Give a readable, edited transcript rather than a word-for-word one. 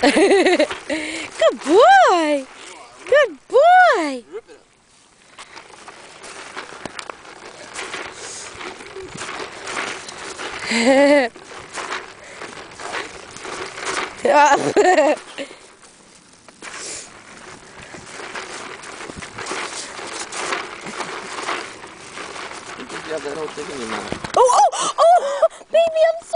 Good boy. Good boy. You have that whole thing in your mouth. Oh, baby, I'm